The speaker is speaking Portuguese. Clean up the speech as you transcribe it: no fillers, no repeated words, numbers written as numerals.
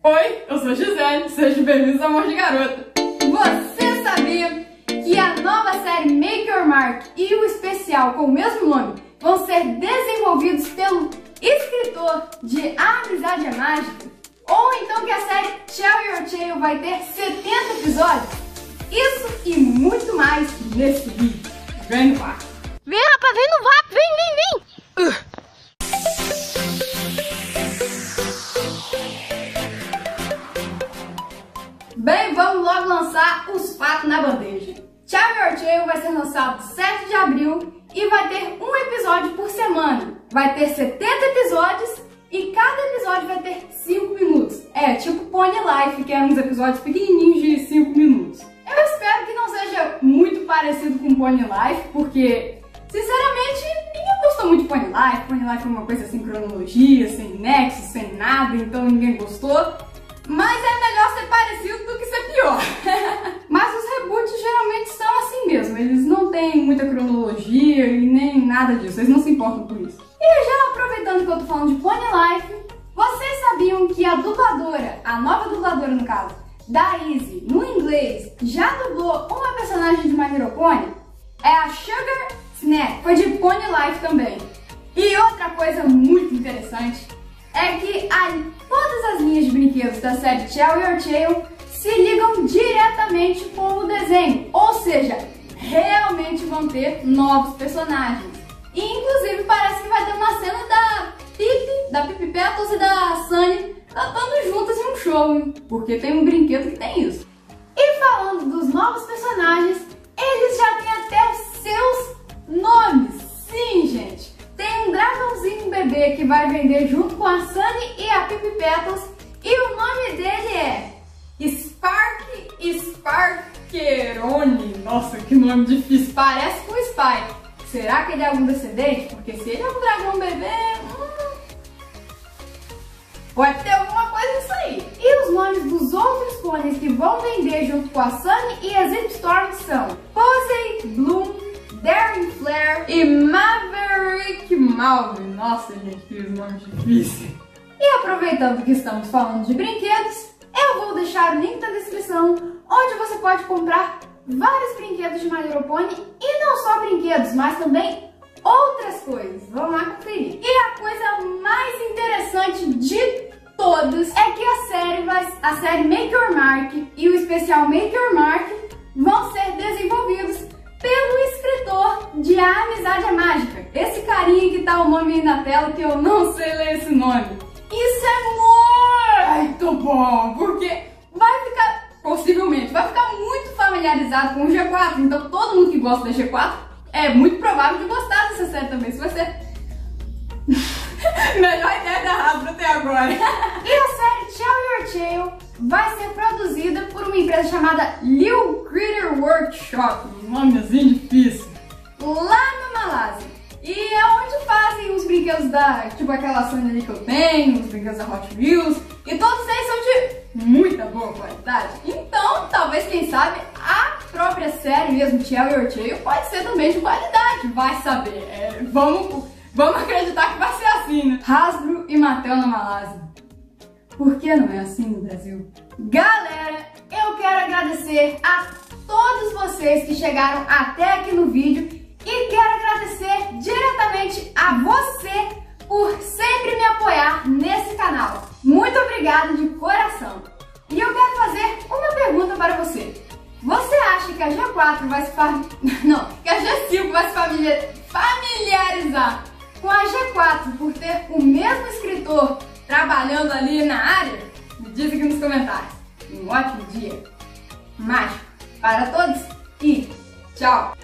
Oi, eu sou Gisele, sejam bem-vindos ao Amor de Garota. Você sabia que a nova série Make Your Mark e o especial com o mesmo nome vão ser desenvolvidos pelo escritor de A Amizade é Mágica? Ou então que a série Tell Your Tale vai ter 70 episódios? Isso e muito mais nesse vídeo. Vem no VAP! Vem, rapaz, vem no VAP! Vem! Bem, vamos logo lançar os fatos na bandeja. Tell Your Tale vai ser lançado 7 de abril e vai ter um episódio por semana. Vai ter 70 episódios e cada episódio vai ter 5 minutos. É, tipo Pony Life, que eram uns episódios pequenininhos de 5 minutos. Eu espero que não seja muito parecido com Pony Life, porque, sinceramente, ninguém gostou muito de Pony Life. Pony Life é uma coisa sem cronologia, sem nexo, sem nada, então ninguém gostou. Mas é melhor ser parecido do que ser pior. Mas os reboots geralmente são assim mesmo. Eles não têm muita cronologia e nem nada disso. Eles não se importam com isso. E já aproveitando que eu tô falando de Pony Life, vocês sabiam que a dubladora, a nova dubladora no caso, da Izzy, no inglês, já dublou uma personagem de My Little Pony? É a Sugar Snack. Foi de Pony Life também. E outra coisa muito interessante é que todas as linhas de brinquedos da série Tell Your Tale se ligam diretamente com o desenho, ou seja, realmente vão ter novos personagens. E inclusive parece que vai ter uma cena da Pippi Petals e da Sunny cantando juntas em um show, hein? Porque tem um brinquedo que tem isso. E falando dos novos personagens, eles já têm até os seus nomes. Sim, gente! Tem um dragãozinho bebê que vai vender junto com a Sunny e a Pippi Petals. E o nome dele é Sparkeroni. Nossa, que nome difícil. Parece com o Spike. Será que ele é algum descendente? Porque se ele é um dragão bebê... pode ter alguma coisa nisso aí. E os nomes dos outros pôneis que vão vender junto com a Sunny e a Zipstorm são Posey, Bloom, Daring Flare e Maverick Malvin. Nossa, gente, que nomes difíceis. E aproveitando que estamos falando de brinquedos, eu vou deixar o link na descrição, onde você pode comprar vários brinquedos de My Little Pony, e não só brinquedos, mas também outras coisas. Vamos lá conferir. E a coisa mais interessante de todas é que a série Make Your Mark e o especial Make Your Mark vão ser desenvolvidos pelo escritor de A Amizade é Mágica. Esse carinha que tá o nome aí na tela, que eu não sei ler esse nome. Isso é muito bom, porque possivelmente vai ficar muito familiarizado com o G4. Então todo mundo que gosta da G4 é muito provável de gostar dessa série também. Se você... melhor ideia da Hasbro até agora. E a série Tell Your Tale vai ser produzida por uma empresa chamada Lil Critter Workshop, um nomezinho difícil, lá na Malásia. E é onde fazem os brinquedos tipo aquela Sunny ali que eu tenho, os brinquedos da Hot Wheels, e todos eles são de muita boa qualidade. Então, talvez, quem sabe, a própria série mesmo, Tell Your Tale, pode ser também de qualidade, vai saber. Vamos acreditar que vai ser assim, né? Hasbro e Mattel na Malásia. Por que não é assim no Brasil? Galera, eu quero agradecer a todos vocês que chegaram até aqui no vídeo e quero agradecer diretamente a você por sempre me apoiar nesse canal. Muito obrigada de coração. E eu quero fazer uma pergunta para você. Você acha que a G4 vai que a G5 vai se familiarizar com a G4 por ter o mesmo escritor trabalhando ali na área? Me diz aqui nos comentários. Um ótimo dia mágico para todos e tchau!